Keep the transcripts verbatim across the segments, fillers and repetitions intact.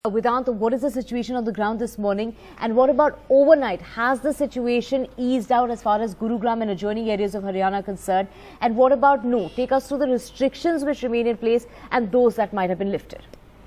Vedanta, what is the situation on the ground this morning, and what about overnight? Has the situation eased out as far as Gurugram and adjoining areas of Haryana are concerned? And what about Nuh? Take us through the restrictions which remain in place and those that might have been lifted.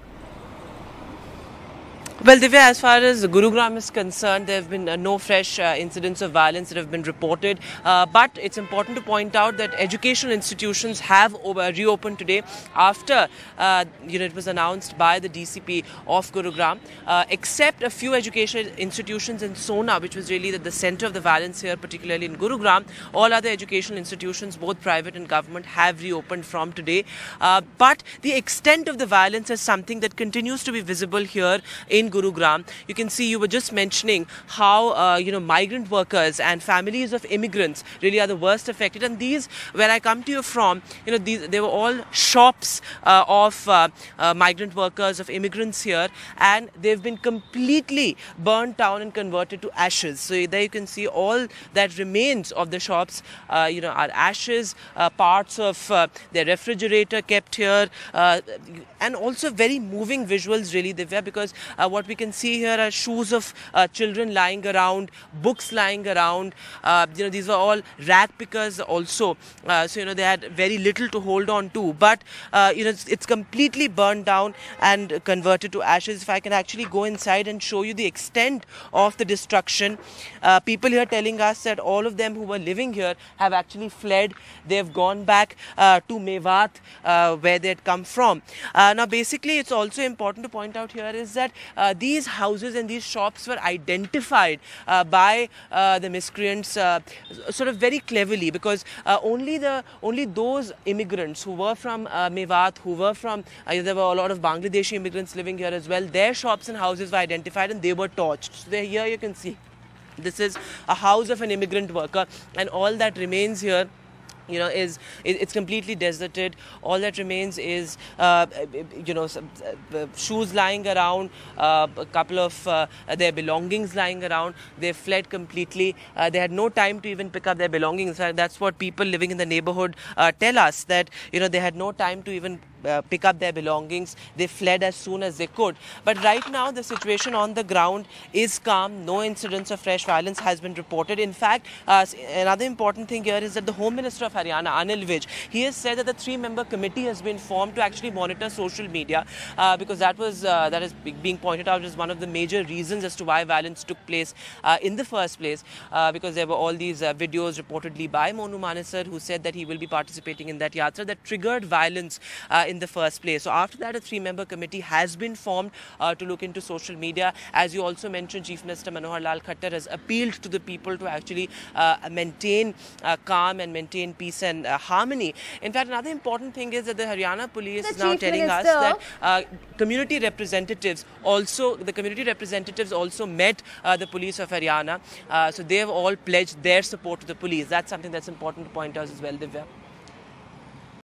Well, Divya, as far as Gurugram is concerned, there have been uh, no fresh uh, incidents of violence that have been reported. Uh, but it's important to point out that educational institutions have over, reopened today after uh, you know, it was announced by the D C P of Gurugram, uh, except a few educational institutions in Sona, which was really the, the center of the violence here, particularly in Gurugram. All other educational institutions, both private and government, have reopened from today. Uh, but the extent of the violence is something that continues to be visible here in Gurugram. You can see, you were just mentioning how uh, you know migrant workers and families of immigrants really are the worst affected. And these, where I come to you from, you know, these they were all shops uh, of uh, uh, migrant workers, of immigrants here, and they've been completely burnt down and converted to ashes. So there you can see all that remains of the shops, uh, you know, are ashes, uh, parts of uh, their refrigerator kept here, uh, and also very moving visuals really, Divya, because uh, what What we can see here are shoes of uh, children lying around, books lying around. Uh, you know, these were all rag pickers also. Uh, so, you know, they had very little to hold on to. But, uh, you know, it's, it's completely burned down and converted to ashes. If I can actually go inside and show you the extent of the destruction. Uh, people here telling us that all of them who were living here have actually fled. They've gone back uh, to Mewat, uh, where they had come from. Uh, now, basically, it's also important to point out here is that uh, these houses and these shops were identified uh, by uh, the miscreants uh, sort of very cleverly, because uh, only the only those immigrants who were from uh, Mewat, who were from, uh, there were a lot of Bangladeshi immigrants living here as well, their shops and houses were identified and they were torched. So there, here you can see, this is a house of an immigrant worker, and all that remains here, you know, is it's completely deserted. All that remains is, uh, you know, some, uh, shoes lying around, uh, a couple of uh, their belongings lying around. They fled completely. Uh, they had no time to even pick up their belongings. That's what people living in the neighborhood uh, tell us, that, you know, they had no time to even Uh, pick up their belongings. They fled as soon as they could. But right now the situation on the ground is calm. No incidents of fresh violence has been reported. In fact, uh, another important thing here is that the Home Minister of Haryana, Anil Vij, he has said that the three-member committee has been formed to actually monitor social media, uh, because that was uh, that is being pointed out as one of the major reasons as to why violence took place uh, in the first place, uh, because there were all these uh, videos reportedly by Monu Manesar, who said that he will be participating in that yatra that triggered violence uh, in the first place. So after that, a three-member committee has been formed uh, to look into social media. As you also mentioned, Chief Minister Manohar Lal Khattar has appealed to the people to actually uh, maintain uh, calm and maintain peace and uh, harmony. In fact, another important thing is that the Haryana police the is now Chief telling Minister. us that uh, community representatives also, the community representatives also met uh, the police of Haryana. Uh, so they have all pledged their support to the police. That's something that's important to point out as well, Divya.